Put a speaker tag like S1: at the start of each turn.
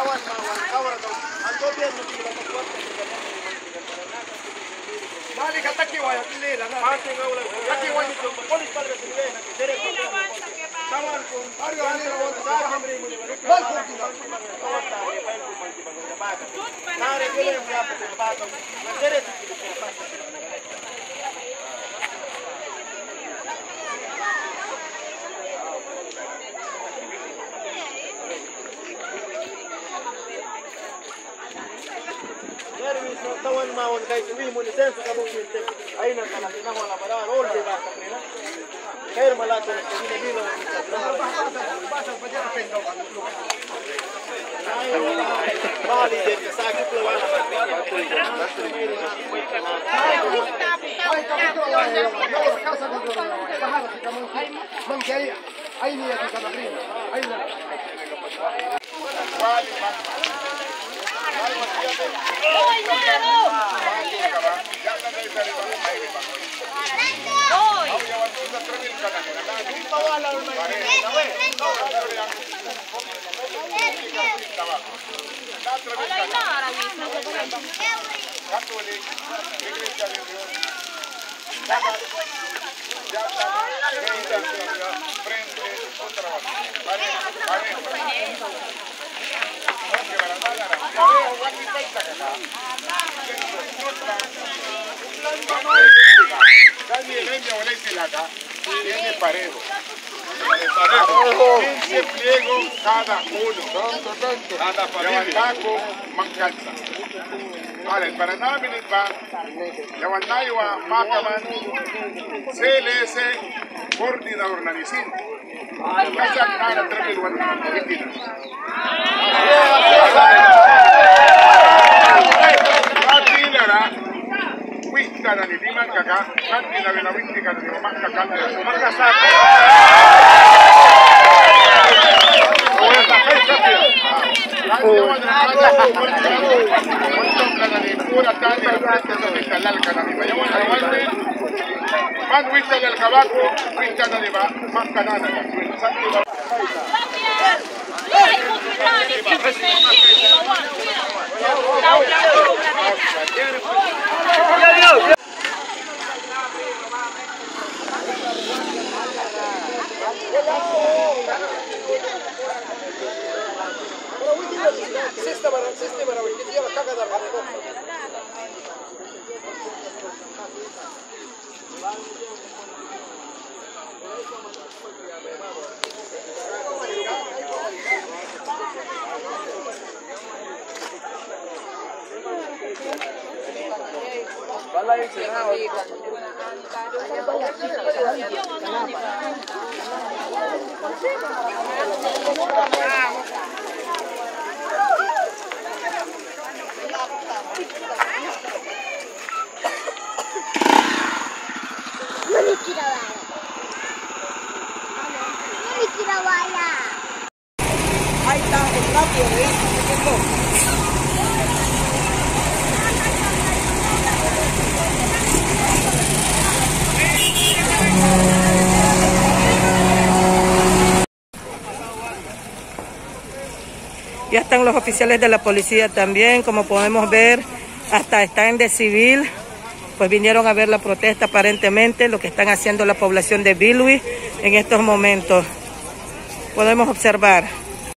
S1: tawan mawon kay tuwi mo lisenso ka mong yun ay nang kalaki na wala para all di ba kaprina kaya malato na binibilo basang pa diyan pendo kan bali din sa sakit lo wala
S2: tiene parejo. 15 pliegos cada uno. Cada familia. Mancanza. Vale, para nada minitba. Yawandaiwa Makaman CLS coordinador nanisin. Kajak nara terbil wan Filipina. Wita na ni Diman kaka, kanti na wina witi ka ni Maka kanti na makasaka. Wala kay sapir. Kanti na Mantok ka na ni pura tani na presta sa kalal ka na ni bayawan na wante. Man wita del kabako, wita na ni ba makanana ka. Santi ba.
S3: Ahí está el cambio de esto.
S4: Ya están los oficiales de la policía también, como podemos ver, hasta están de civil, pues vinieron a ver la protesta aparentemente, lo que están haciendo la población de Bilwi en estos momentos. Podemos observar.